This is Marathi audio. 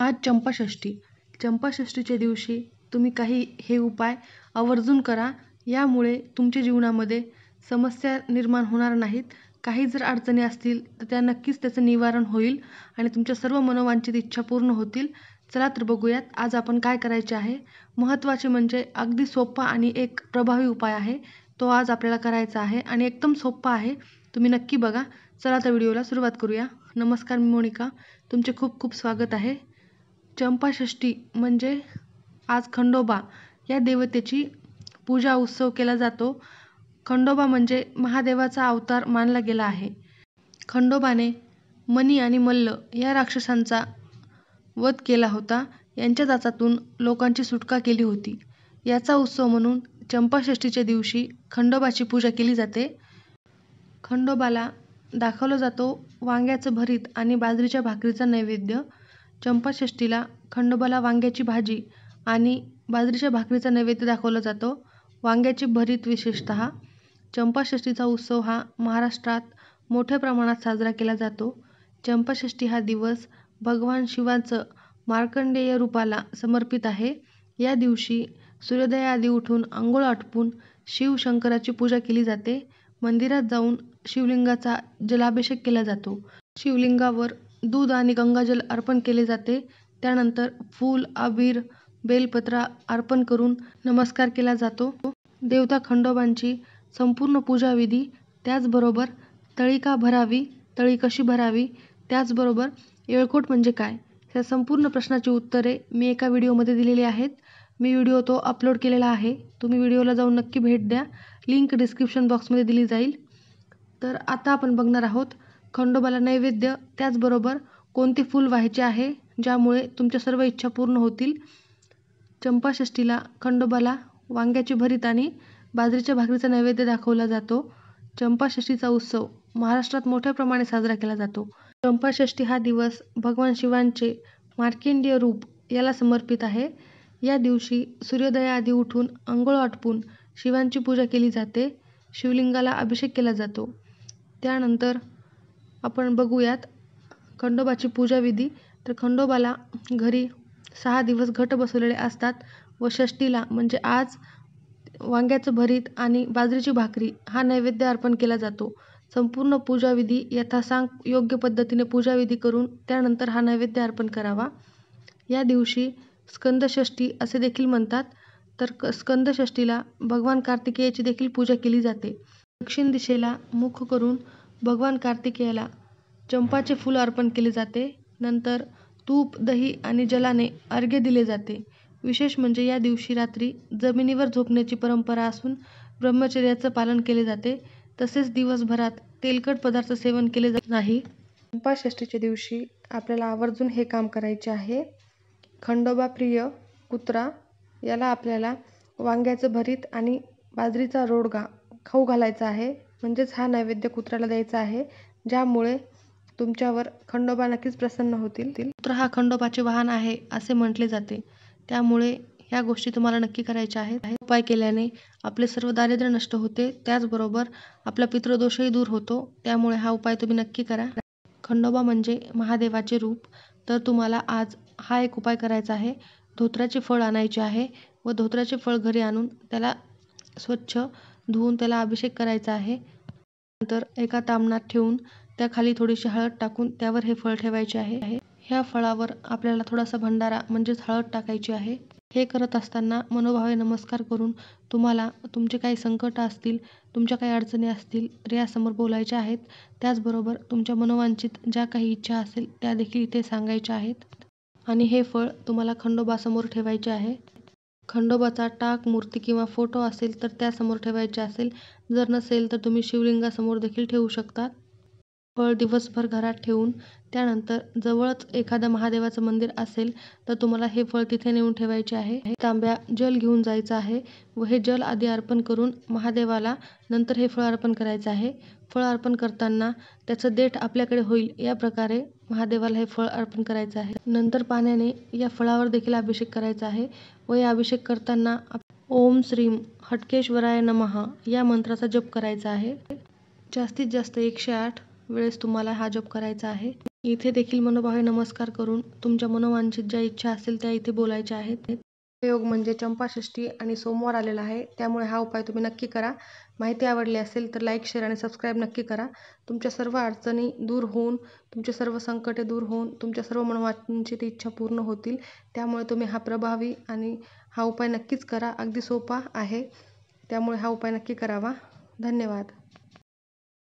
आज चंपाषष्ठी. चंपाषष्ठीच्या दिवशी तुम्ही काही हे उपाय आवर्जून करा. यामुळे तुमच्या जीवनामध्ये समस्या निर्माण होणार नाहीत. काही जर अडचणी असतील तर त्या नक्कीच त्याचं निवारण होईल आणि तुमच्या सर्व मनोवांछित इच्छा पूर्ण होतील. चला तर बघूयात आज आपण काय करायचे आहे. महत्त्वाचे म्हणजे अगदी सोपा आणि एक प्रभावी उपाय आहे. तो आज आपल्याला करायचा आहे आणि एकदम सोपा आहे. तुम्ही नक्की बघा. चला तर व्हिडिओला सुरुवात करूया. नमस्कार, मी मोनिका. तुमचे खूप खूप स्वागत आहे. चंपाषष्ठी म्हणजे आज खंडोबा या देवतेची पूजा उत्सव केला जातो. खंडोबा म्हणजे महादेवाचा अवतार मानला गेला आहे. खंडोबाने मनी आणि मल्ल या राक्षसांचा वध केला होता. यांच्या जाचातून लोकांची सुटका केली होती. याचा उत्सव म्हणून चंपाषष्ठीच्या दिवशी खंडोबाची पूजा केली जाते. खंडोबाला दाखवला जातो वांग्याचं भरीत आणि बाजरीच्या भाकरीचा नैवेद्य. चंपाषष्ठीला खंडोबाला वांग्याची भाजी आणि बाजरीच्या भाकरीचा नैवेद्य दाखवला जातो. वांग्याचे भरीत विशेषतः. चंपाषष्ठीचा उत्सव हा महाराष्ट्रात मोठ्या प्रमाणात साजरा केला जातो. चंपाषष्ठी हा दिवस भगवान शिवाचं मार्कंडेय रूपाला समर्पित आहे. या दिवशी सूर्योदयाआधी उठून अंघोळ आटपून शिवशंकराची पूजा केली जाते. मंदिरात जाऊन शिवलिंगाचा जलाभिषेक केला जातो. शिवलिंगावर दूध आणि गंगाजल अर्पण केले जाते. त्यानंतर फूल, अबीर, बेलपत्र अर्पण करून नमस्कार केला जातो. देवता खंडोबांची संपूर्ण पूजाविधी, त्याचबरोबर तळी का भरावी, तळी कशी भरावी, त्याचबरोबर येळकोट म्हणजे काय, या संपूर्ण प्रश्नाची उत्तरे मी एका व्हिडिओमध्ये दिलेली आहेत. मी व्हिडिओ तो अपलोड केलेला आहे. तुम्ही व्हिडिओला जाऊन नक्की भेट द्या. लिंक डिस्क्रिप्शन बॉक्समध्ये दिली जाईल. तर आता आपण बघणार आहोत खंडोबाला नैवेद्य, त्याचबरोबर कोणते फूल व्हायचे आहे ज्यामुळे तुमच्या सर्व इच्छा पूर्ण होतील. चंपाषष्ठीला खंडोबाला वांग्याची भरीत आणि बाजरीच्या भाकरीचा नैवेद्य दाखवला जातो. चंपाषष्ठीचा उत्सव महाराष्ट्रात मोठ्या प्रमाणे साजरा केला जातो. चंपाषष्ठी हा दिवस भगवान शिवांचे मार्कंडेय रूप याला समर्पित आहे. या दिवशी सूर्योदयाआधी उठून अंघोळ आटपून शिवांची पूजा केली जाते. शिवलिंगाला अभिषेक केला जातो. त्यानंतर आपण बघूयात खंडोबाची पूजाविधी. तर खंडोबाला घरी 6 दिवस घट बसवलेले असतात व षष्ठीला म्हणजे आज वांग्याचं भरीत आणि बाजरीची भाकरी हा नैवेद्य अर्पण केला जातो. संपूर्ण पूजाविधी यथासांग योग्य पद्धतीने पूजाविधी करून त्यानंतर हा नैवेद्य अर्पण करावा. या दिवशी स्कंदषष्ठी असे देखील म्हणतात. तर स्कंदषष्ठीला भगवान कार्तिकेयाची देखील पूजा केली जाते. दक्षिण दिशेला मुख करून भगवान कार्तिकेयाला चंपाचे फूल अर्पण केले जाते. नंतर तूप, दही आणि जलाने अर्घ्य दिले जाते. विशेष म्हणजे या दिवशी रात्री जमिनीवर झोपण्याची परंपरा असून ब्रह्मचर्याचं पालन केले जाते. तसेच दिवसभरात तेलकट पदार्थ सेवन केले जात नाही. चंपाषष्ठीच्या दिवशी आपल्याला आवर्जून हे काम करायचे आहे. खंडोबा प्रिय कुत्रा याला आपल्याला वांग्याचं भरीत आणि बाजरीचा रोडगा खाऊ घालायचा आहे. म्हणजेच हा नैवेद्य कुत्र्याला द्यायचा आहे, ज्यामुळे तुमच्यावर खंडोबा नक्कीच प्रसन्न होतील. कुत्रा हा खंडोबाचे वाहन आहे असे म्हटले जाते. त्यामुळे ह्या गोष्टी तुम्हाला नक्की करायच्या आहेत. उपाय केल्याने आपले सर्व दारिद्र्य नष्ट होते, त्याचबरोबर आपला पितृदोषही दूर होतो. त्यामुळे हा उपाय तुम्ही नक्की करा. खंडोबा म्हणजे महादेवाचे रूप. तर तुम्हाला आज हा एक उपाय करायचा आहे. धोत्र्याचे फळ आणायचे आहे व धोत्र्याचे फळ घरी आणून त्याला स्वच्छ धुवून त्याला अभिषेक करायचा आहे. नंतर एका तामणात ठेवून त्याखाली थोडीशी हळद टाकून त्यावर हे फळ ठेवायचे आहे. ह्या फळावर आपल्याला थोडासा भंडारा म्हणजेच हळद टाकायची आहे. हे करत असताना मनोभावे नमस्कार करून तुम्हाला तुमचे काही संकट असतील, तुमच्या काही अडचणी असतील तर यासमोर बोलायच्या आहेत. त्याचबरोबर तुमच्या मनोवांछित ज्या काही इच्छा असेल त्या देखील इथे सांगायच्या आहेत. आणि हे फळ तुम्हाला खंडोबासमोर ठेवायचे आहे. खंडोबाचा टाक, मूर्ती किंवा फोटो असेल तर त्यासमोर ठेवायचे असेल. जर नसेल तर तुम्ही शिवलिंगासमोर देखील ठेवू शकता. फळ दिवसभर घरात ठेवून त्यानंतर जवळच एखादं महादेवाचं मंदिर असेल तर तुम्हाला हे फळ तिथे नेऊन ठेवायचे आहे. तांब्या जल घेऊन जायचं आहे व हे जल आधी अर्पण करून महादेवाला नंतर हे फळ अर्पण करायचं आहे. फळ अर्पण करताना त्याचं देठ आपल्याकडे होईल या प्रकारे महादेवाला हे फळ अर्पण करायचं आहे. नंतर पाण्याने या फळावर देखील अभिषेक करायचा आहे व या अभिषेक करताना ओम श्रीम हटकेश्वराय नमः या मंत्राचा जप करायचा आहे. जास्तीत जास्त 108 वेळेस तुम्हाला हा जप करायचा आहे. इथे देखील मनोभावे नमस्कार करून तुमच्या मनोवांछित ज्या इच्छा असतील त्या इथे बोलायच्या आहेत. योग म्हणजे चंपाषष्ठी आणि सोमवार आलेला आहे, त्यामुळे हा उपाय तुम्ही नक्की करा. माहिती आवडली असेल तर लाईक, शेअर आणि सबस्क्राईब नक्की करा. तुमच्या सर्व अडचणी दूर होऊन, तुमचे सर्व संकटे दूर होऊन, तुमच्या सर्व मनोवांछित इच्छा पूर्ण होतील. त्यामुळे तुम्ही हा प्रभावी आणि हा उपाय नक्कीच करा. अगदी सोपा आहे, त्यामुळे हा उपाय नक्की करावा. धन्यवाद.